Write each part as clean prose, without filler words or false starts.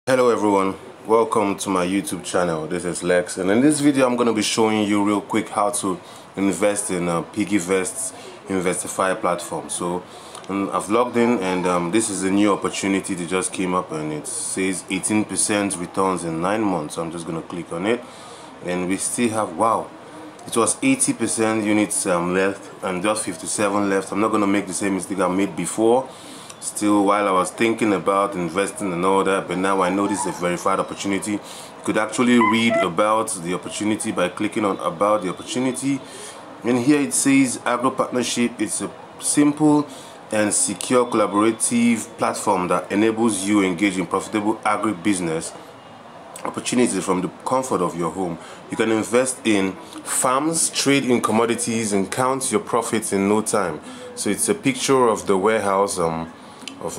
Hello everyone, welcome to my YouTube channel. This is Lex, and in this video I'm going to be showing you real quick how to invest in PiggyVest's Investify platform. So I've logged in, and this is a new opportunity that just came up, and it says 18% returns in 9 months. So I'm just going to click on it, and we still have, wow, it was 80% units left and just 57 left. I'm not going to make the same mistake I made before. Still, while I was thinking about investing and all that, but now I know this is a verified opportunity. You could actually read about the opportunity by clicking on about the opportunity, and here it says Agro Partnership. It's a simple and secure collaborative platform that enables you to engage in profitable agribusiness opportunities from the comfort of your home. You can invest in farms, trade in commodities, and count your profits in no time. So it's a picture of the warehouse of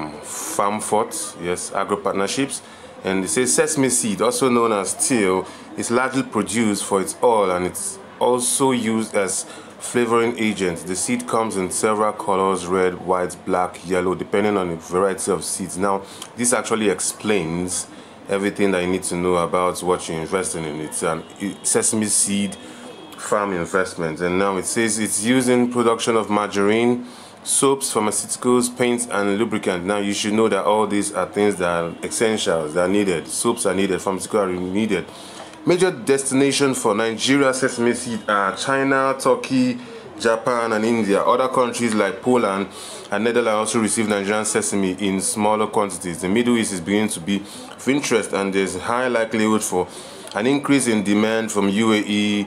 Farm Fort, yes, Agro Partnerships, and it says sesame seed, also known as teal, is largely produced for its oil, and it's also used as flavoring agent. The seed comes in several colors: red, white, black, yellow, depending on the variety of seeds. Now, this actually explains everything that you need to know about what you're investing in. It's an sesame seed farm investment, and now it says it's using production of margarine, soaps, pharmaceuticals, paints, and lubricant. Now you should know that all these are things that are essentials, that are needed. Soaps are needed, pharmaceuticals are needed. Major destinations for Nigeria sesame seed are China, Turkey, Japan, and India. Other countries like Poland and Netherlands also receive Nigerian sesame in smaller quantities. The Middle East is beginning to be of interest, and there's high likelihood for an increase in demand from UAE,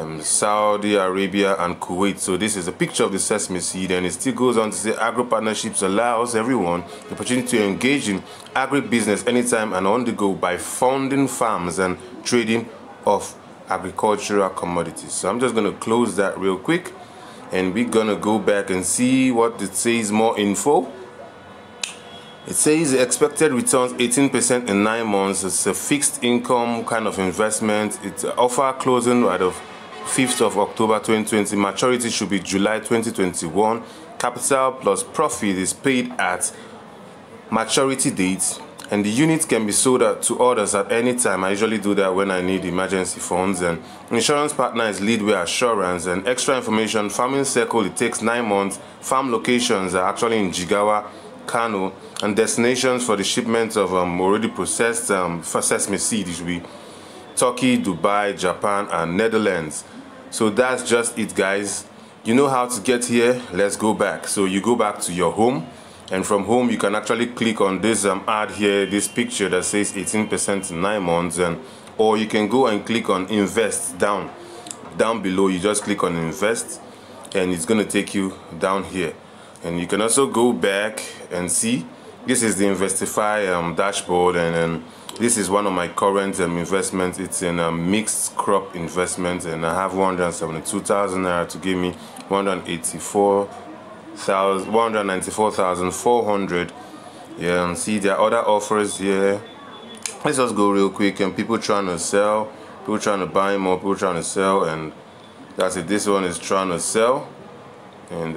Saudi Arabia, and Kuwait. So this is a picture of the sesame seed, and it still goes on to say Agro Partnerships allows everyone the opportunity to engage in agribusiness anytime and on the go by funding farms and trading of agricultural commodities. So I'm just going to close that real quick, and we're going to go back and see what it says, more info. It says expected returns 18% in 9 months. It's a fixed income kind of investment. It's offer closing right of 5th of October 2020. Maturity should be July 2021. Capital plus profit is paid at maturity date, and the units can be sold to others at any time. I usually do that when I need emergency funds. And insurance partner is Leadway Assurance. And extra information: farming cycle, it takes 9 months. Farm locations are actually in Jigawa, Kano, and destinations for the shipment of already processed sesame seed, it should be Turkey, Dubai, Japan, and Netherlands. So that's just it, guys. You know how to get here. Let's go back. So you go back to your home, and from home you can actually click on this ad here, this picture that says 18% in 9 months, and or you can go and click on invest down below. You just click on invest, and it's going to take you down here. And you can also go back and see this is the Investify dashboard, and this is one of my current investments. It's in a mixed crop investment, and I have 172,000 naira to give me 194,400. Yeah, and see there are other offers here. Let's just go real quick, and people trying to sell, people trying to buy more, people trying to sell, and that's it. This one is trying to sell, and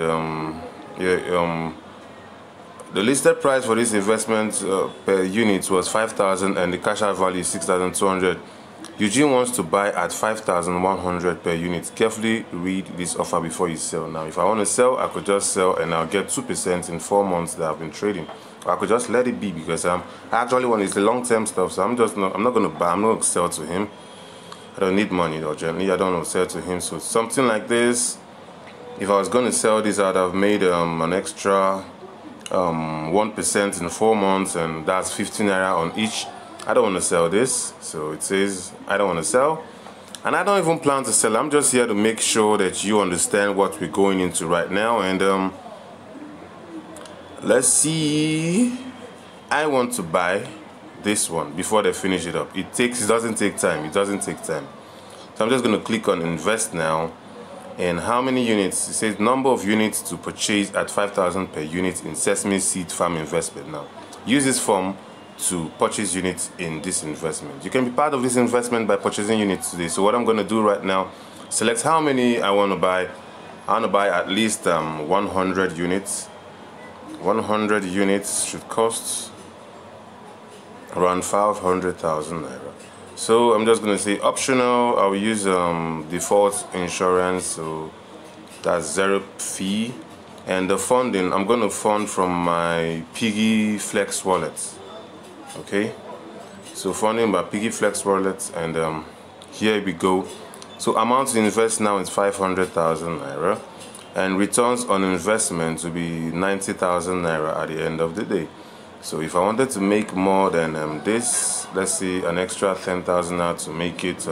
the listed price for this investment per unit was 5,000, and the cash out value is 6,200. Eugene wants to buy at 5,100 per unit. Carefully read this offer before you sell. Now, if I want to sell, I could just sell, and I'll get 2% in 4 months that I've been trading. Or I could just let it be, because I actually want it's the long-term stuff. So I'm not going to buy. I'm not going to sell to him. I don't need money though. Generally, I don't want to sell to him. So something like this. If I was going to sell this, I'd have made an extra 1% in 4 months, and that's 15 naira on each. I don't want to sell this, so it says I don't want to sell, and I don't even plan to sell. I'm just here to make sure that you understand what we're going into right now. And let's see. I want to buy this one before they finish it up. It doesn't take time. So I'm just going to click on invest now. And how many units? It says number of units to purchase at 5,000 per unit in sesame seed farm investment. Now, use this form to purchase units in this investment. You can be part of this investment by purchasing units today. So what I'm going to do right now, select how many I want to buy. I want to buy at least 100 units. 100 units should cost around 500,000 naira. So I'm just going to say optional. I'll use default insurance, so that's 0 fee. And the funding, I'm going to fund from my Piggy Flex wallet. Okay, so funding by Piggy Flex wallet, and here we go. So amount to invest now is 500,000 naira, and returns on investment will be 90,000 naira at the end of the day. So if I wanted to make more than this, let's say an extra 10,000 naira to make it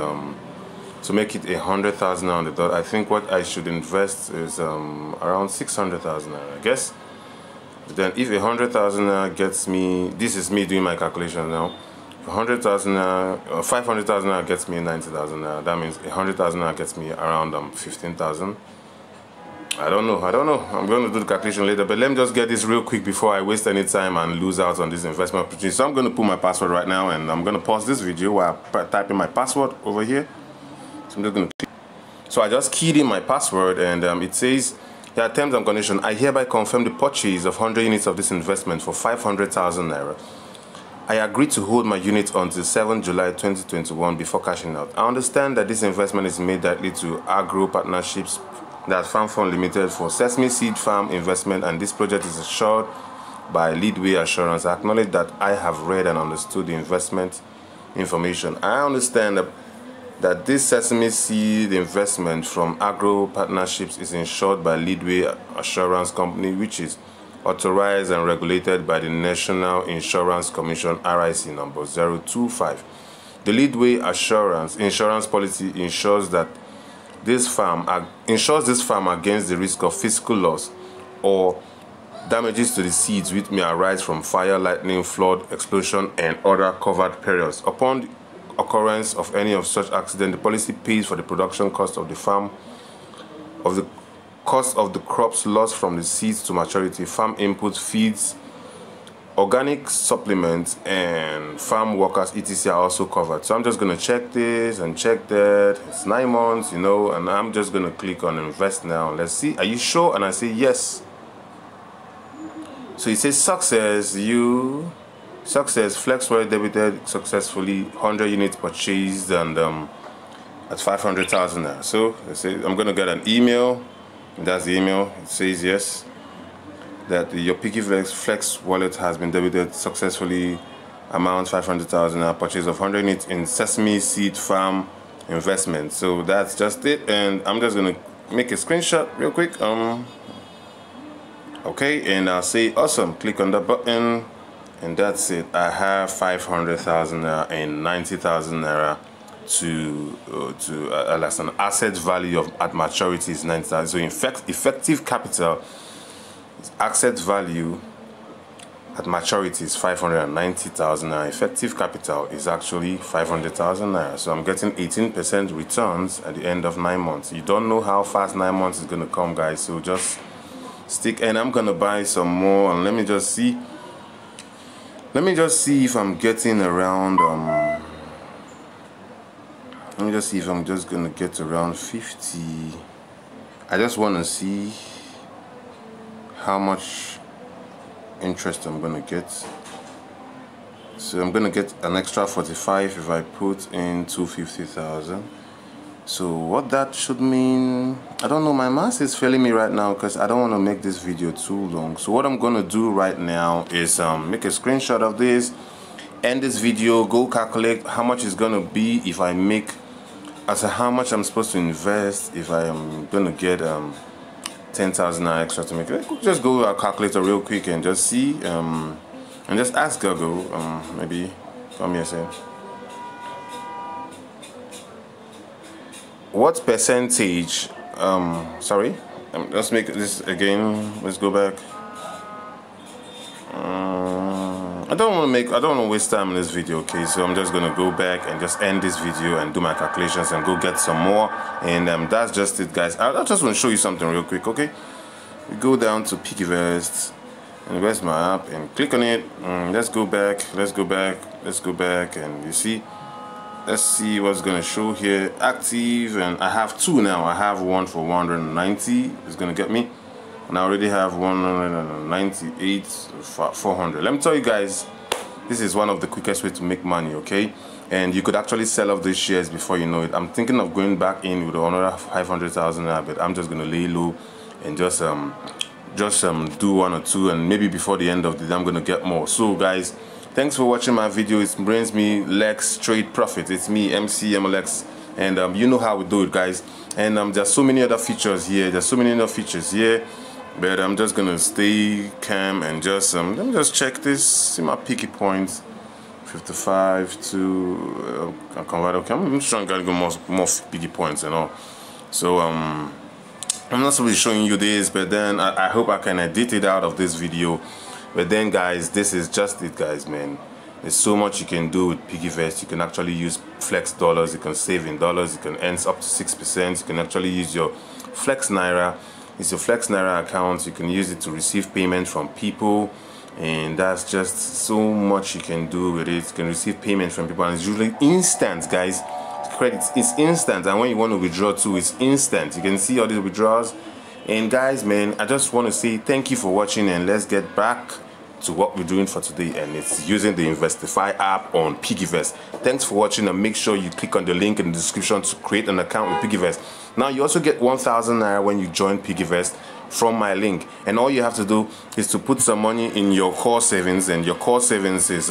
100,000 on the dot, I think what I should invest is around 600,000 naira, I guess. Then if 100,000 naira gets me, this is me doing my calculation now, 100,000 naira, 500,000 naira gets me 90,000 naira. That means 100,000 naira gets me around 15,000. I don't know. I'm going to do the calculation later, but let me just get this real quick before I waste any time and lose out on this investment opportunity. So I'm going to put my password right now, and I'm going to pause this video while I type in my password over here. So I'm just going to click. So I just keyed in my password, and it says, yeah, terms and conditions. I hereby confirm the purchase of 100 units of this investment for 500,000 naira. I agree to hold my unit until 7 July 2021 before cashing out. I understand that this investment is made directly to Agro Partnerships, that Farm Fund Limited, for Sesame Seed Farm investment, and this project is assured by Leadway Assurance. I acknowledge that I have read and understood the investment information. I understand that this Sesame Seed investment from Agro Partnerships is insured by Leadway Assurance Company, which is authorized and regulated by the National Insurance Commission, RIC number 025. The Leadway insurance policy ensures this farm against the risk of physical loss or damages to the seeds which may arise from fire, lightning, flood, explosion, and other covered perils. Upon the occurrence of any of such accident, the policy pays for the production cost of the farm, of the cost of the crops lost from the seeds to maturity, farm inputs, feeds, organic supplements, and farm workers etc. are also covered. So I'm just going to check this and check that. It's 9 months, you know, and I'm just going to click on invest now. Let's see, are you sure? And I say yes. So it says success, Flex wallet debited successfully, 100 units purchased, and at 500,000 now. So let's say I'm going to get an email. That's the email. It says yes, that your Piggy Flex wallet has been debited successfully, amount 500,000, purchase of 100 units in Sesame Seed Farm investment. So that's just it, and I'm just gonna make a screenshot real quick. Okay, and I'll say awesome, click on the button, and that's it. I have 500,000 naira and 90,000 naira as an asset value at maturity is 90,000. So in fact, effective capital, asset value at maturity is 590,000 naira. Effective capital is actually 500,000 naira. So I'm getting 18% returns at the end of 9 months. You don't know how fast 9 months is going to come, guys. So just stick, and I'm going to buy some more, and let me just see if I'm getting around let me just see if I'm just going to get around 50. I just want to see how much interest I'm going to get. So I'm going to get an extra 45 if I put in 250,000. So what that should mean, I don't know, my math is failing me right now because I don't want to make this video too long. So what I'm going to do right now is make a screenshot of this, end this video, go calculate how much it's going to be if I make, as how much I'm supposed to invest if I am going to get 10,000 extra to make it. Just go to our calculator real quick and just see, and just ask Google, maybe come here, say, what percentage, sorry, let's make this again, let's go back. I don't want to waste time in this video, okay? So I'm just gonna go back and just end this video and do my calculations and go get some more, and that's just it, guys. I just want to show you something real quick, okay? We go down to PiggyVest, and where's my app, and click on it. Let's go back, and you see, let's see what's gonna show here. Active, and I have two now. I have one for 190, it's gonna get me, and I already have 198 400. Let me tell you guys, this is one of the quickest way to make money, okay? And you could actually sell off these shares before you know it. I'm thinking of going back in with another 500,000 naira, but I'm just gonna lay low and just do one or two, and maybe before the end of the day I'm gonna get more. So guys, thanks for watching my video. It brings me Lex Trade Profit. It's me, MC MLX, and you know how we do it, guys. And there's so many other features here. But I'm just gonna stay calm and just let me just check this. See my picky points. 55 to convert. Okay, I'm just trying to get more picky points and all. So I'm not supposed to be showing you this, but then I hope I can edit it out of this video. But then guys, this is just it, guys, man. There's so much you can do with PiggyVest. You can actually use Flex dollars, you can save in dollars, you can earn up to 6%. You can actually use your Flex Naira. It's your Flex Naira account. You can use it to receive payment from people, and that's just so much you can do with it. You can receive payment from people, and it's usually instant, guys. Credits, it's instant, and when you want to withdraw too, it's instant. You can see all these withdrawals. And guys, man, I just want to say thank you for watching, and let's get back to what we're doing for today, and it's using the Investify app on PiggyVest. Thanks for watching, and make sure you click on the link in the description to create an account with PiggyVest. Now you also get 1,000 naira when you join PiggyVest from my link, and all you have to do is to put some money in your core savings, and your core savings is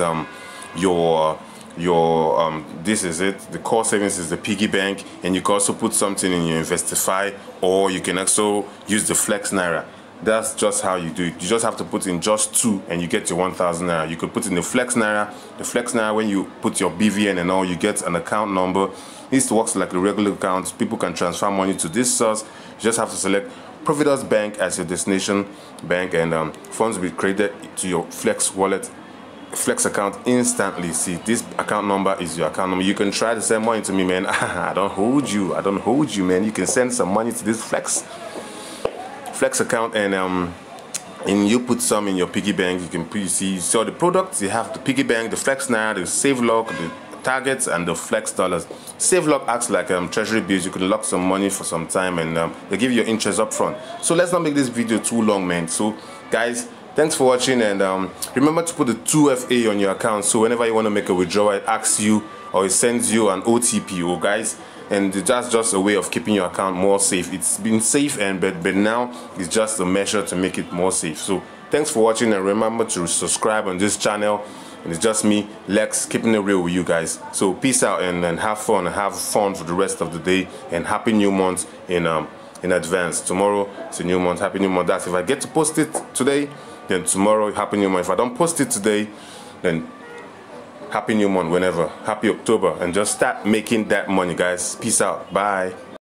this is it. The core savings is the piggy bank, and you can also put something in your Investify, or you can also use the Flex Naira. That's just how you do it. You just have to put in just 2 and you get your 1,000 naira. You could put in the Flex Naira. The Flex Naira, when you put your BVN and all, you get an account number. This works like a regular account. People can transfer money to this source. You just have to select Providus Bank as your destination bank, and funds will be credited to your Flex wallet, Flex account instantly. See, this account number is your account number. You can try to send money to me, man. I don't hold you, man. You can send some money to this Flex account, and you put some in your piggy bank. You can see all the products. You have the piggy bank, the Flex Naira, the Save Lock, the targets, and the Flex dollars. Save Lock acts like treasury bills. You can lock some money for some time, and they give you interest up front. So let's not make this video too long, man. So guys, thanks for watching, and remember to put the 2FA on your account, so whenever you want to make a withdrawal, it asks you or it sends you an OTP, oh guys. And that's just a way of keeping your account more safe. It's been safe, but now it's just a measure to make it more safe. So thanks for watching, and remember to subscribe on this channel. And it's just me, Lex, keeping it real with you guys. So peace out, and have fun for the rest of the day, and happy new month in advance. Tomorrow it's a new month. Happy new month. That's if I get to post it today, then tomorrow happy new month. If I don't post it today, then happy new month whenever. Happy October, and just start making that money, guys. Peace out. Bye.